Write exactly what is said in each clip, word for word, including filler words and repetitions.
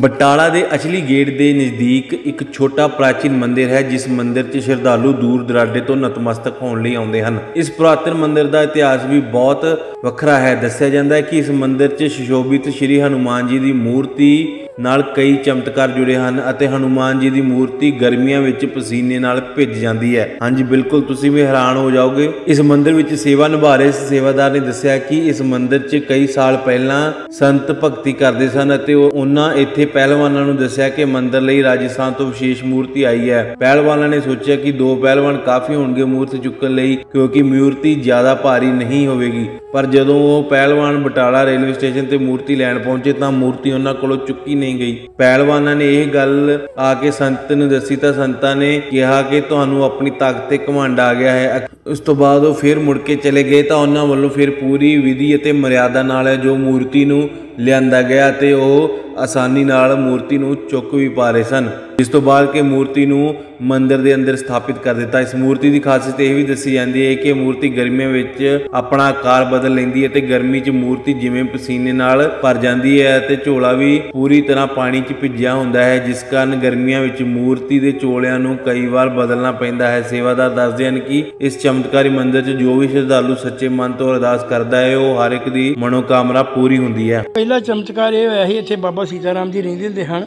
बटाला के अचली गेट के नज़दीक एक छोटा प्राचीन मंदिर है, जिस मंदिर च श्रद्धालु दूर दराडे तो नतमस्तक होने लई आउंदे हन। इस पुरातन मंदिर का इतिहास भी बहुत वखरा है। दस्सिया जाता है कि इस मंदिर च सुशोभित श्री हनुमान जी की मूर्ति नाल कई चमत्कार जुड़े हैं अते हनुमान जी की मूर्ति गर्मियों में पसीने नाल भिज जाती है। हाँ जी बिल्कुल, तुसीं भी हैरान हो जाओगे। इस मंदिर में सेवा निभा रहे सेवादार ने दस्सिया कि इस मंदिर च कई साल पहला संत भगती करते सन अते उन्हां इत्थे पहलवानां नूं दस्सिया कि मंदिर लई राजस्थान तो विशेष मूर्ति आई है। पहलवानां ने सोचा कि दो पहलवान काफ़ी होणगे मूर्ति चुकण लई, क्योंकि मूर्ति ज़्यादा भारी नहीं होवेगी। पर जदों वो पहलवान बटाला रेलवे स्टेशन ते मूर्ति लैण पहुंचे तां मूर्ति उन्हां कोलों चुकी नहीं गई। पहलवानां ने यह गल आके संत नूं दसी तां संतां ने कहा कि तुहानूं अपनी ताकत ते घमंड आ गया है। उस तो बाद वो फिर मुड़ के चले गए तां उन्हां वल्लों फिर पूरी विधि अते मर्यादा नाल जो मूर्ति नूं लिआंदा गया ते वो आसानी नाल मूर्ति नूं चुक भी पा रहे सन। इस तो बाद के मूर्ति नूं मंदिर के अंदर स्थापित कर दिता। इस मूर्ति की खासियत यह भी दसी जाती है कि मूर्ति गर्मियों में अपना आकार बदल लेंदी है ते गर्मी च मूर्ति जिवें पसीने नाल भर जाती है ते झोला भी पूरी तरह पानी च भिजिया हुंदा है, जिस कारण गर्मियों में मूर्ति के झोलियां नूं कई बार बदलना पैंदा है। सेवादार दसदे हन कि इस चमत्कारी मंदिर च जो भी श्रद्धालु सच्चे मन तो अरदास करता है वो हर एक दी मनोकामना पूरी हुंदी है। पहला चमत्कार ये होया सी, इत्थे बाबा सीताराम जी रहिंदे हुंदे हन।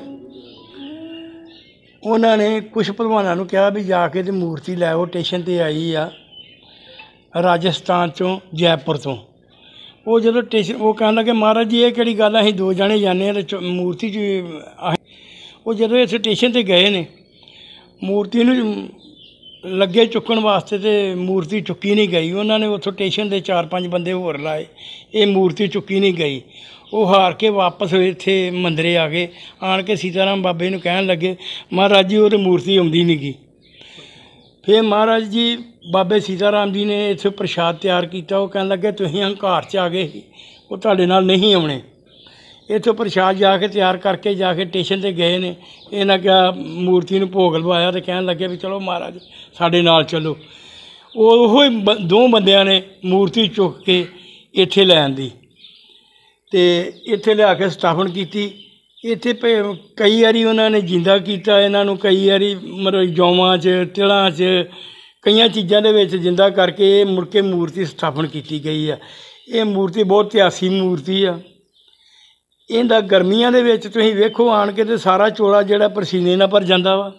उन्होंने कुछ भलवानों नूं कहा भी जाके ते मूर्ति लैओ, स्टेशन ते आई आ राजस्थान चों जयपुर तो। वो जो स्टेशन वो कहन लगे महाराज जी ये किहड़ी गल, असीं दो जने जाने ते मूर्ति च वो जो इस स्टेशन ते गए ने मूर्ति नूं लगे चुकन वास्ते ते मूर्ति चुकी नहीं गई। उन्होंने उत्थों स्टेशन के चार पाँच बंदे होर लाए, ये मूर्ति चुकी नहीं गई। वो हार के वापस इत्थे मंदिरे आ गए। आन के सीताराम बाबे नूं कहन लगे महाराज जी वो तो मूर्ति आउंदी नहीं गई। फिर महाराज जी बाबे सीताराम जी ने इत्थे प्रशाद तैयार किया। वो कहन लगे तुसीं हंकार च आ गए, वो तुहाडे नाल नहीं आउणे। इत्थों प्रशाद जाके तैयार करके जाके स्टेशन ते गए ने। इन्हां क्या मूर्ति नूं भोग लवाया तो कहन लगे भी चलो महाराज साडे नाल चलो। ओहो दो बंदियां ने मूर्ति चुक के इत्थे लै आंदी ते इत्थे लिया के स्थापन की। इत्थे कई बारी उन्होंने जिंदा किया, इन्हों कई बारी मतलब जौवां च तिलां च कई चीज़ों के विच जिंदा करके मुड़ के मूर्ति स्थापन की गई है। ये मूर्ति बहुत इतिहासी मूर्ति आ। इहदा गर्मियों के विच तुसीं वेखो आण के ते सारा चोला जिहड़ा पसीने नाल भर जांदा वा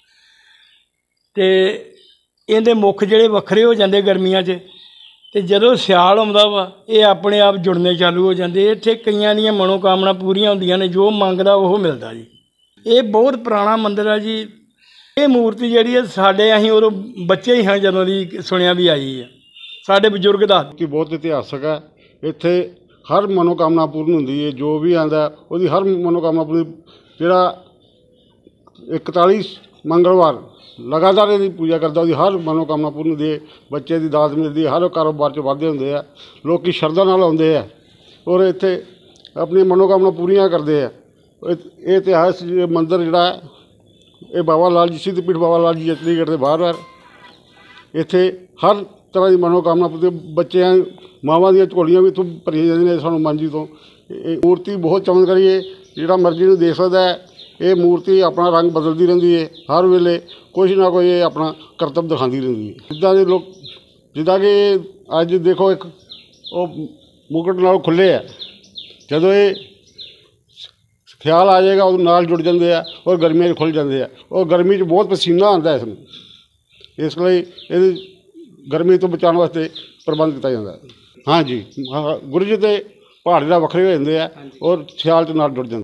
ते इहदे मुख जिहड़े वखरे हो जांदे गर्मियों च ते जदों सियाल आउंदा वा ये अपने आप जुड़ने चालू हो जाते। इत्थे कईयां दीयां मनोकामना पूरीआं हुंदियां ने, जो मंगदा वो मिलदा जी। ये बहुत पुराना मंदिर है जी। ये मूर्ति जिहड़ी है साडे असीं उदों बच्चे ही हाँ जदों दी सुनिया भी आई है, साडे बजुर्ग दा कि बहुत इतिहासक है। इत्थे हर मनोकामना पूर्ण हुंदी है, जो भी आंदा उहदी हर मनोकामना पूरी। जिहड़ा इकतालीस मंगलवार लगातार इसकी पूजा करता, उसकी हर मनोकामना पूर्ण होती है। बच्चे की दात मिलती है, हर कारोबार च वाधे होंदे आ, लोग शरधा नाल आउंदे आ और इत्थे अपनी मनोकामना पूरियां करते हैं। ये इतिहास मंदिर जिहड़ा है ये बाबा लाल जी सिद्ध पीठ बाबा लाल जी अचली गेट के बाहर है। इत्थे हर तरह की मनोकामना पूरी। बच्चों मावां दी झोलियां भी इत्थों भरियां जांदियां ने हनुमान जी तो। मूर्ति बहुत चमत्कारी है, जिहड़ा मर्जी नूं देख सकदा है। ये मूर्ति अपना रंग बदलती रहती है, हर वेले कुछ ना कोई ये अपना करतब दिखाती रहती है। जिदा के लोग जिदा कि अज देखो एक वो मुकुट नाल खुले है, जदों ये ख्याल आ जाएगा उस नाल जुड़ जाते हैं और गर्मियों खुल जाते हैं। और गर्मी बहुत पसीना आता है इसमें, इसलिए ये गर्मी तो बचाने वास्ते प्रबंध किया जाता है। हाँ जी, गुरज तो पहाड़ जिहड़ा वखरे हो जाते हैं और सियाल च नाल जुड़ जाते।